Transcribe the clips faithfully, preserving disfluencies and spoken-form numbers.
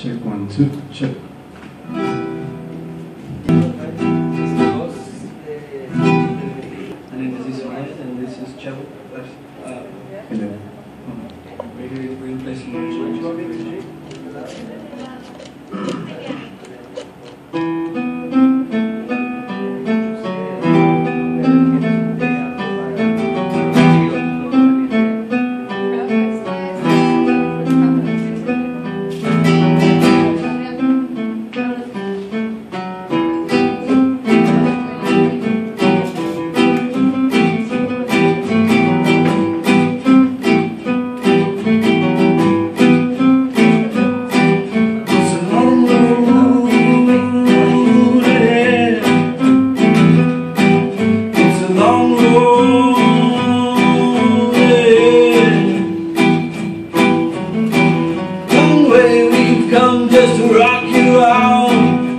Check one, two, check. And then this is right, and this is cello. Uh, Yeah. Maybe we play some more. Come just to rock you out.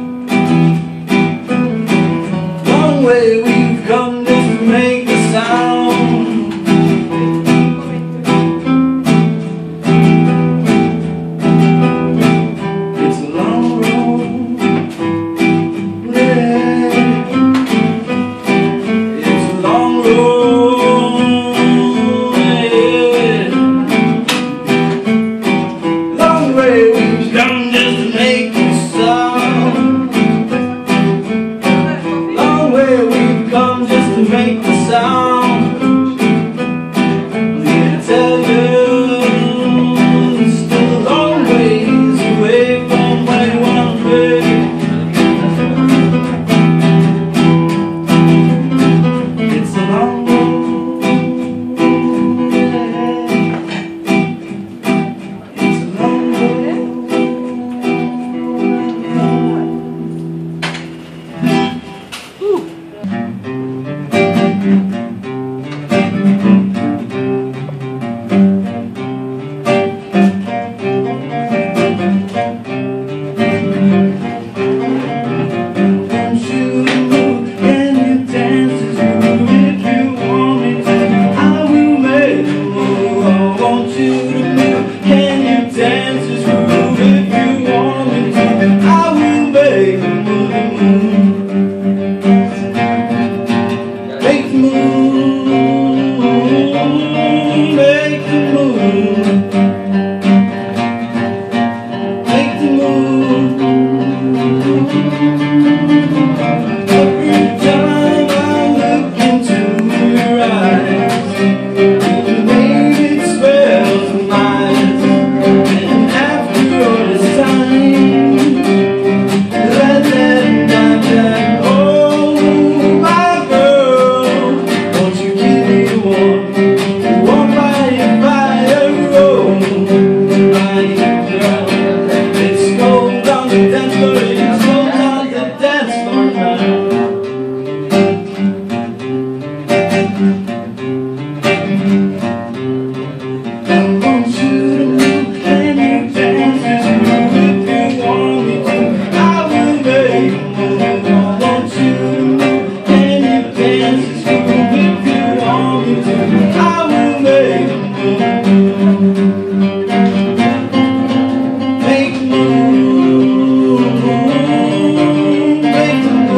Long way we've come just to make the sound. It's a long road, yeah. It's a long road, yeah. Long way we've come just to make the sound. Long way we've come just to make the sound. I'm here to tell you, it's still a long ways away from where you want to be. It's a long road, yeah. It's a long road.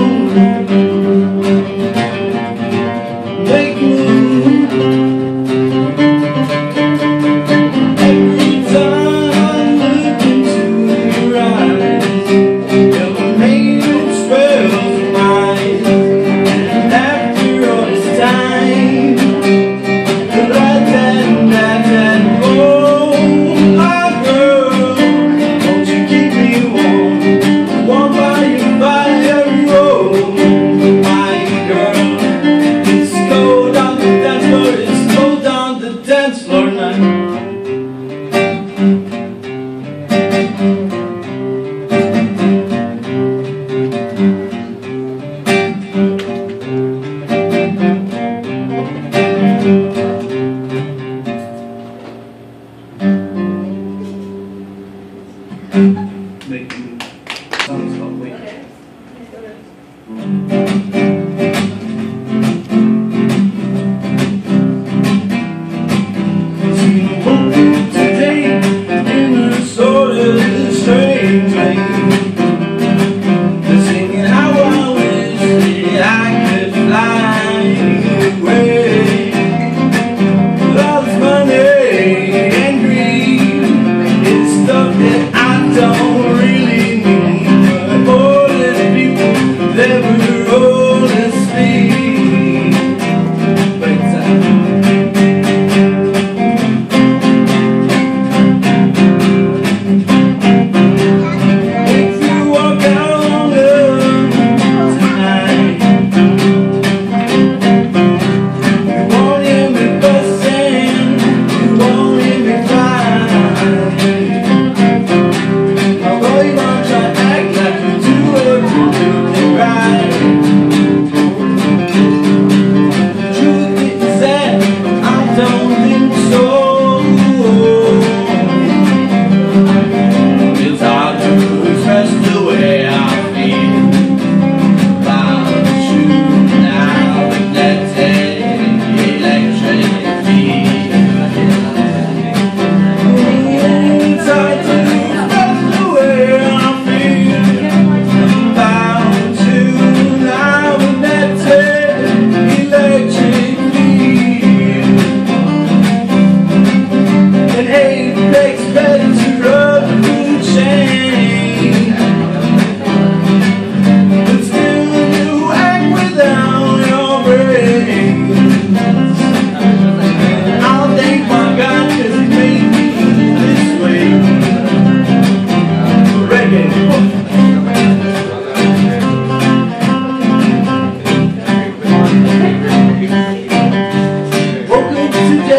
Make move.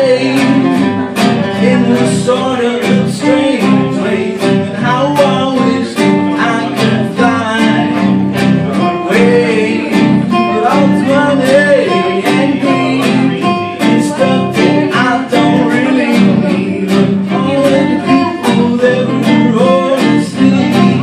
today in a sort of strange way. And how I wish I could fly away with all this money and greed and stuff that I don't really need. But all of the people that were honestly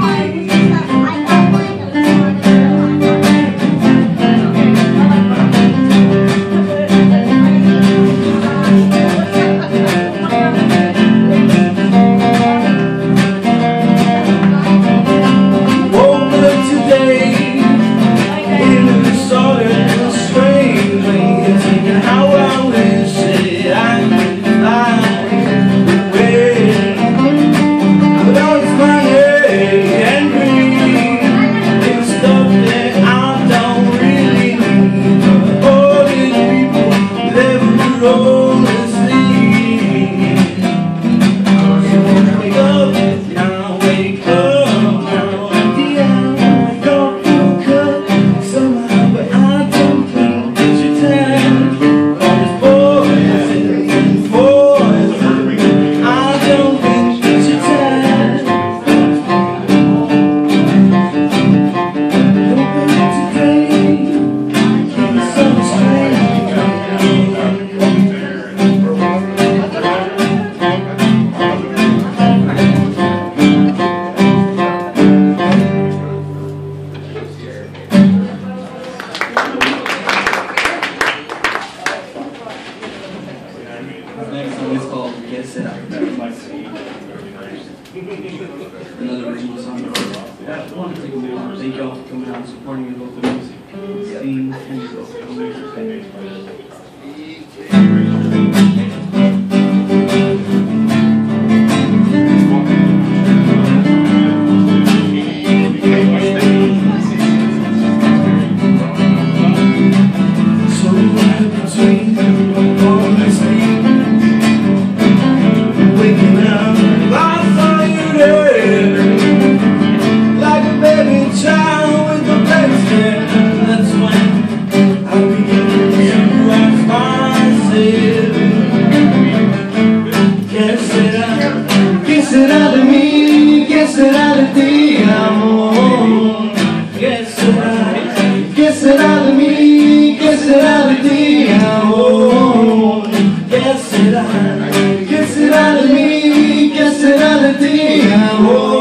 next song is called Get Set Up. Another original song. Thank y'all for coming out and supporting your local music scene and your local music. ¿Qué será de mí? ¿Qué será de ti, amor? ¿Qué será? ¿Qué será de mí? ¿Qué será de ti, amor? ¿Qué será? ¿Qué será de mí? ¿Qué será de ti, amor?